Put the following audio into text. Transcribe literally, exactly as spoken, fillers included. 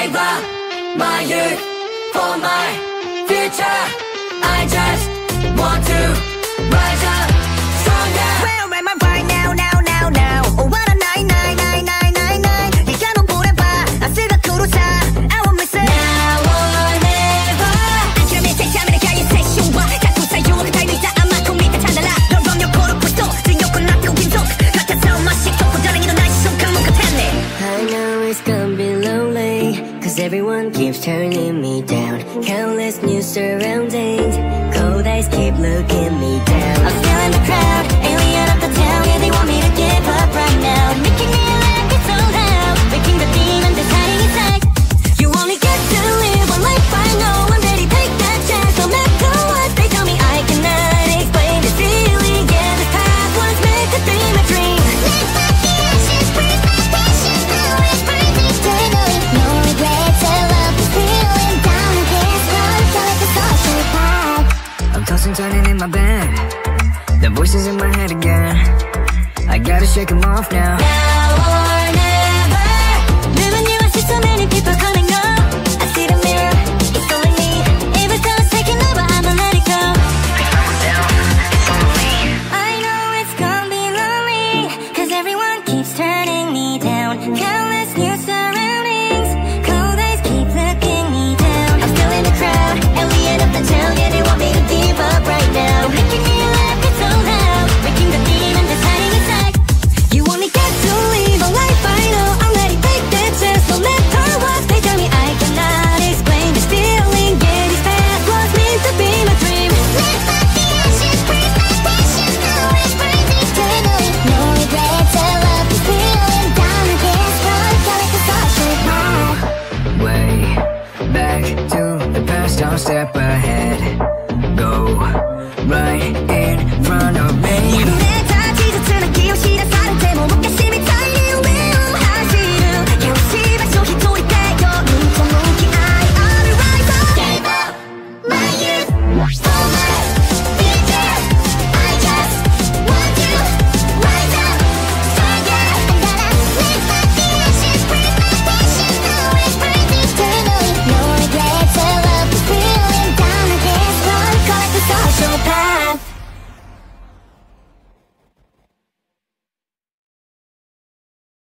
gave up my youth for my future. I just want to rise up stronger. Where am I right now, now, now, now? Oh, what a night, night, night, night, night, night. 네가 넌 보내봐. 아스가 크루자. I won't miss it. Now or never. 안 그러면 세차면 가요 세션과 자꾸 사용한 그 타이밍 쌓아만큼 밑에 찾아라. 넌 범용 고르고 있어. 등욕은 놔두고 빈속. 같아서 맛이 좋고 다행히 넌 날씨 좀 강문 같았네. I know it's gonna be lonely, cause everyone keeps turning me down. Countless new surroundings, cold eyes keep looking me down. I'm still in the crowd, alien of the town. Yeah, they want me to give up right now, making me like it's sold out, making the demon that's hiding inside. You only get to live one life, I know. I'm ready, take that chance, no matter what they tell me. I cannot explain this feeling. Yeah, this path was meant to be my dream. Live my ashes, breathe my passion. Now it's breathing eternally. No regrets, I love this feeling. Down against road, feel like a social path. I'm tossing, turning in my bed. The voices in my head again. I gotta shake them off now. Now or never. Living you, I see so many people coming up. I see the mirror, it's calling me. If it feels taking over, I'ma let it go. I know it's gonna be lonely, cause everyone keeps turning me down. Countless new surroundings, cold eyes keep looking me down. I'm still in the crowd, alien of the town. Yeah, they want me to give up right now, making me laugh, it's so loud, making the demon that's hiding inside. You only get to live a life, I know. I'm ready, take that chance, no matter what they tell me. I cannot explain this feeling. Yeah, this path was meant to be my dream. Live my ashes, breathe my passion. Now it's breathing eternally. No regrets, I love this feeling. Down against road, feel like a social path. Way back to the past, I'll step ahead.